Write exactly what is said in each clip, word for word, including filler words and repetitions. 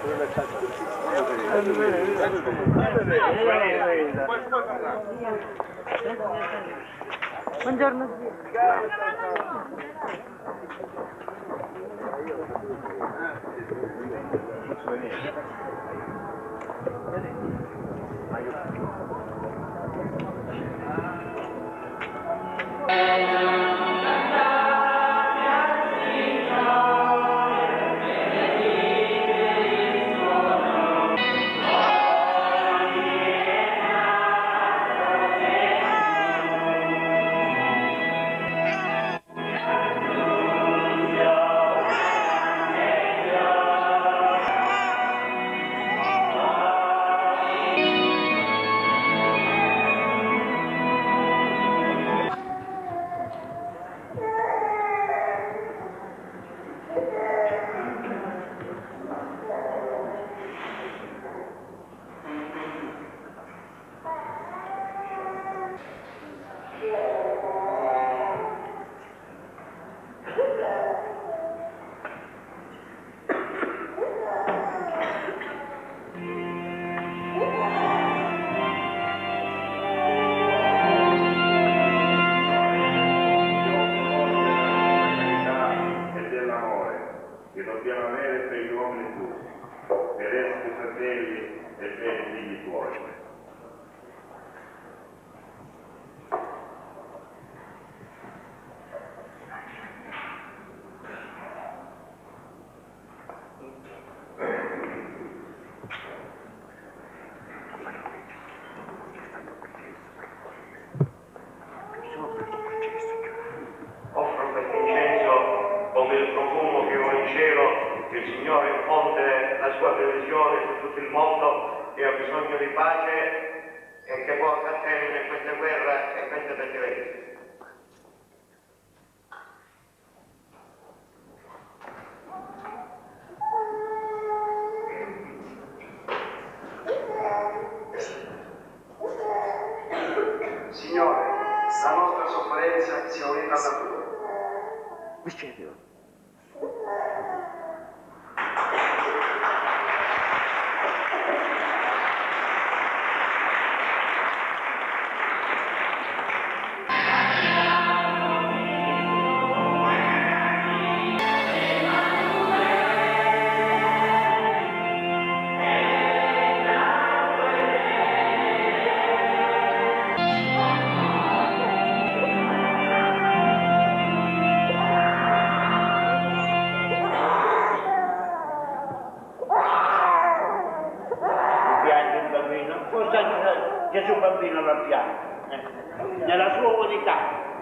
Buongiorno. Signore, la nostra sofferenza sia unita alla tua. Gesù bambino lo piange, eh, nella sua umanità,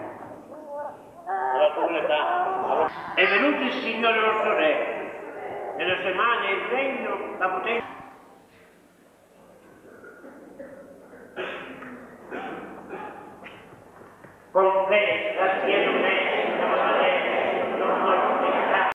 nella sua umanità. È venuto il Signore nostro Re, nelle sue mani il regno, la potenza. Con te, la piena me, la